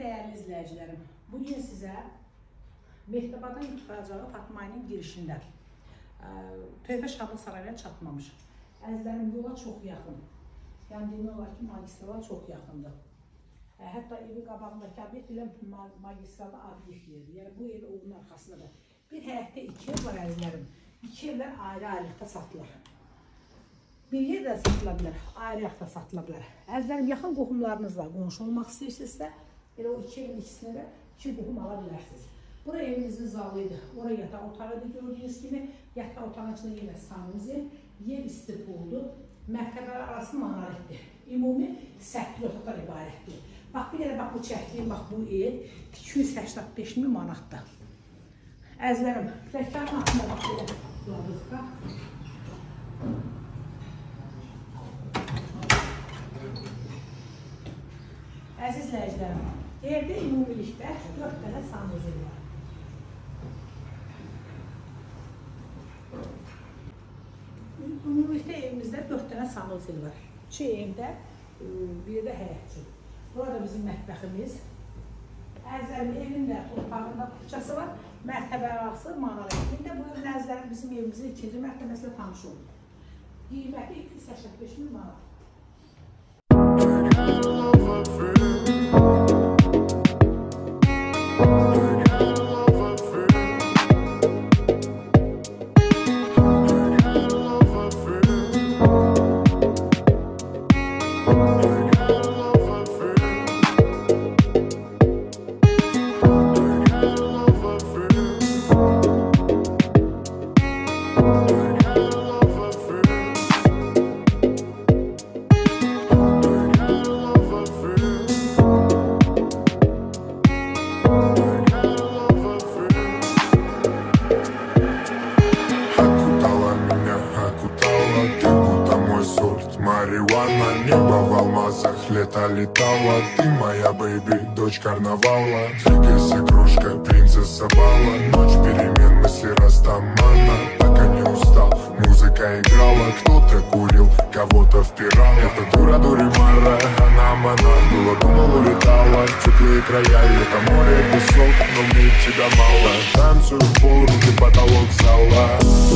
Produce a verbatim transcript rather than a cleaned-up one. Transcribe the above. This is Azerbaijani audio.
değerli izleyicilerim, bugün size Mehtabadan yutulacağı Fatma'nın girişində Tövbə Şadlıq Sarayına çatmamış. Əzizlərim, yola çox yaxın. Yəni demək olar ki, magistrala çox yaxındır. Hətta evi qabağındakı obyekt ilə magistrala obyekt yerdir. Yəni bu ev onun arxasındadır. Bir həyətdə iki ev var əzizlərim. İki evlər ayrı-ayrılıqda satılır. Bir yer də satıla bilər, ayrı-ayrılıqda satıla bilər. Əzizlərim, yaxın qohumlarınızla qonşu olmaq istəyirsinizsə, elə o iki evin ikisini də iki qohum ala bilərsiniz. Bura evinizin zalıydı. Oraya yataq otağıdır gördüyünüz kimi. Yataq otağın içində yenə sanuzel, yer istiqboldu. Mərtəbələr arası manaretdir. Ümumi səkkiz otaqdan ibarətdir. Bax, bir elə bax bu çəkdiyim, bax bu ev iki yüz səksən beş min manatdır. Əzizlərim, rəkanın altında bax belə yoluzqa. Əziz izləyicilərim, evdə ümumilikdə dörd dənə sanuzel var. Ümumilikdə evimizdə dörd dənə sanuzel var. İki evdə, bir də həyətçi. Burada bizim mətbəximiz. Əzizlərim, evin də otağında küçəsi var. Mərtəbə arası manaretində. Bu evin əzizlərim bizim evimizin ikinci mərtəbəsilə tanış oldu. Qiyməti iki yüz səksən beş min manat. Марихуана, небо в алмазах, лето летала. Ты моя бэйби, дочь карнавала. Двигайся, крошка, принцесса бала. Ночь перемен, мысли растамана. Пока не устал, музыка играла. Кто-то курил, кого-то впирал. Это дура дуримара, она мана. Было, думал, улетала в теплые края. Это море, песок, но мне тебя мало. Танцую в пол, руки потолок зала.